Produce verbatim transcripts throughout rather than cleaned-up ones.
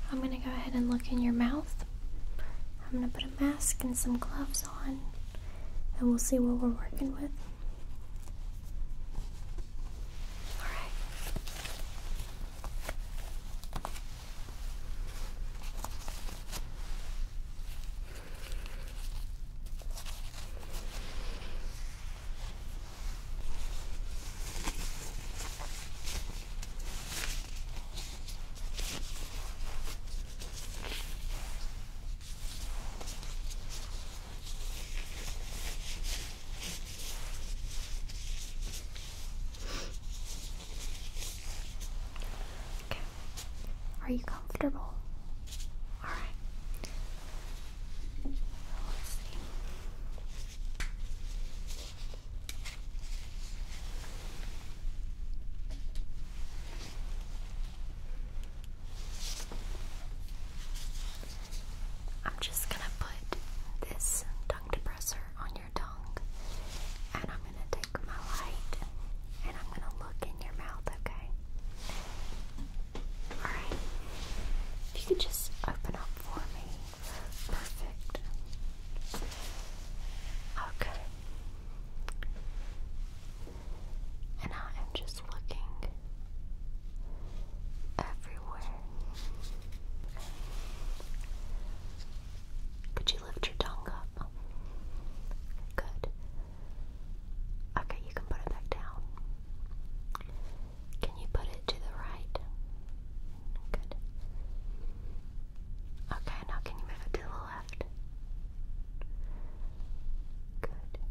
I'm gonna go ahead and look in your mouth. I'm gonna put a mask and some gloves on, and we'll see what we're working with. Alright. Are you comfortable? Alright. Let's see. I'm just gonna put this tongue depressor on your tongue, and I'm gonna take my light and I'm gonna look in your mouth, okay? Alright. If you could just open up for me. Perfect. Okay. And I am just looking everywhere. Could you lift your tongue up? Good. Okay, you can put it back down. Can you put it to the right? Good. Okay, now can you move it to the left? Good.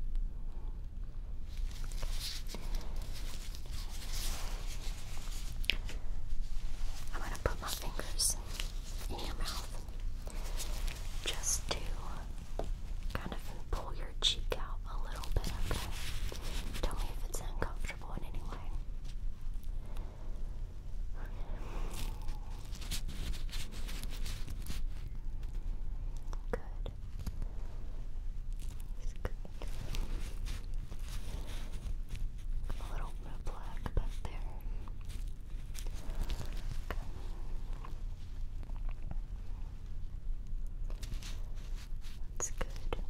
I'm going to put my fingers in your mouth just to kind of pull your cheek out a little bit, okay? Tell me if it's uncomfortable in any way. Good. It's good. A little bit of black back there. Okay. That's good. Good.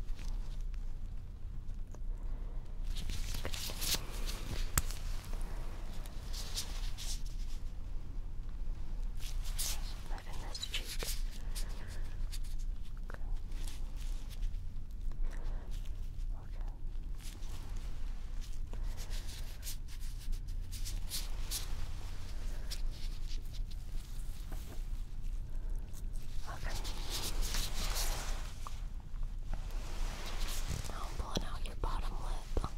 Moving this cheek. Okay. Okay. Okay. Now I'm pulling out your bottom lip.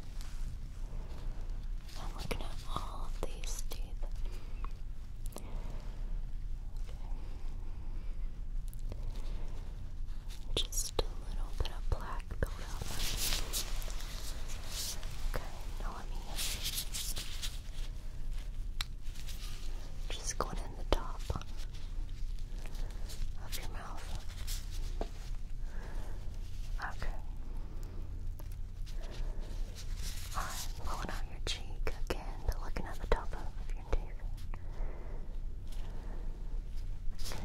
I'm looking at all of these teeth. Okay. Just a little bit of black buildup. Okay, now let me just going in the top of your mouth. Okay. Alright, pulling out your cheek again, looking at the top of your teeth. Okay.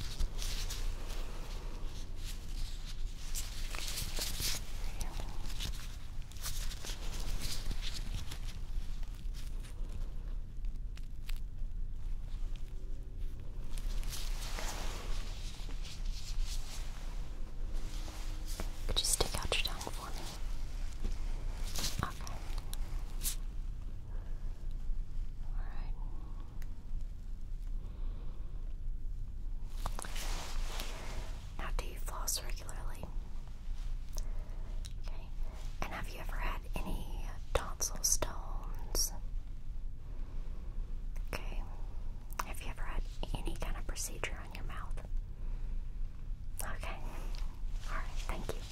Could you stick out your tongue for me? Okay. Alright. Now, do you floss regularly? Okay. And have you ever had any tonsil stones? Okay. Have you ever had any kind of procedure on your mouth? Okay. Alright, thank you.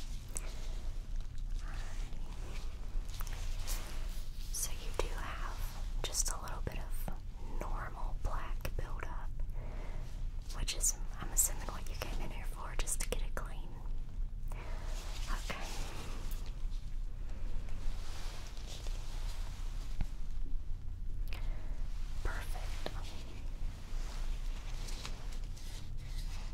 So you do have just a little bit of normal black buildup, which is, I'm assuming, what you came in here for, just to get it clean. Okay. Perfect.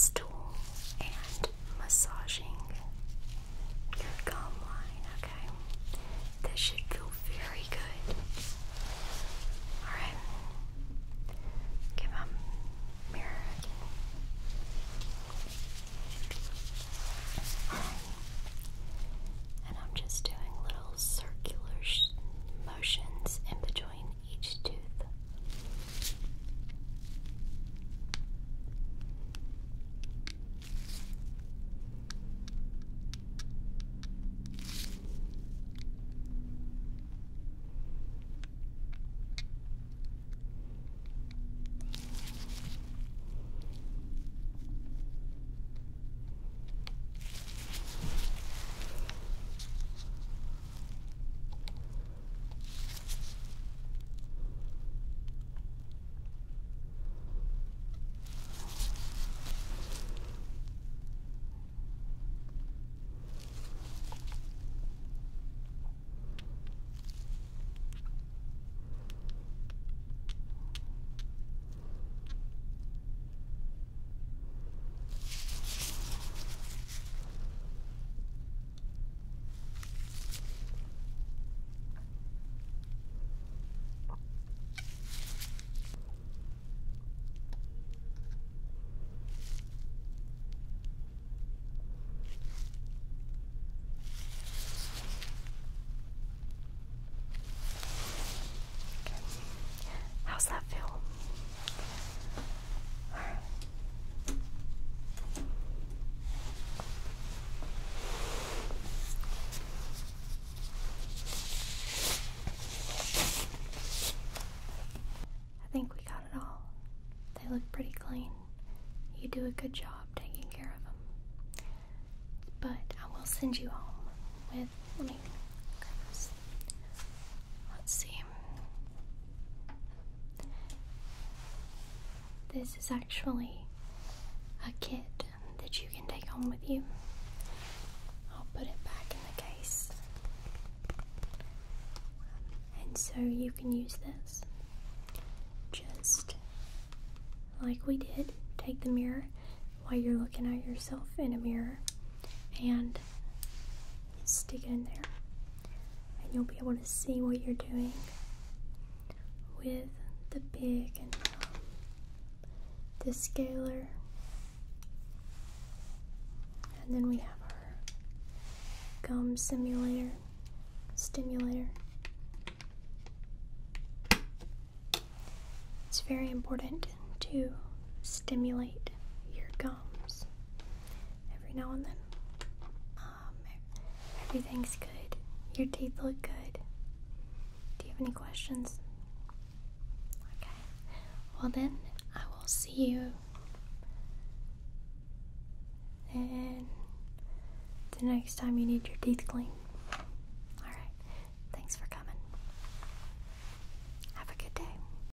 this tool and massaging your gum line, okay? This should feel very good. Alright. Give my mirror again. Alright. And I'm just doing little circular sh motions in between each tooth. How's that feel? I think we got it all. They look pretty clean. You do a good job taking care of them. But I will send you home with, let me grab this. Let's see. This is actually a kit that you can take home with you. I'll put it back in the case. And so you can use this just like we did. Take the mirror while you're looking at yourself in a mirror and stick it in there. And you'll be able to see what you're doing with the big and the scaler, and then we have our gum simulator, stimulator. It's very important to stimulate your gums every now and then. Um, everything's good. Your teeth look good. Do you have any questions? Okay. Well then, I will see you and the next time you need your teeth cleaned.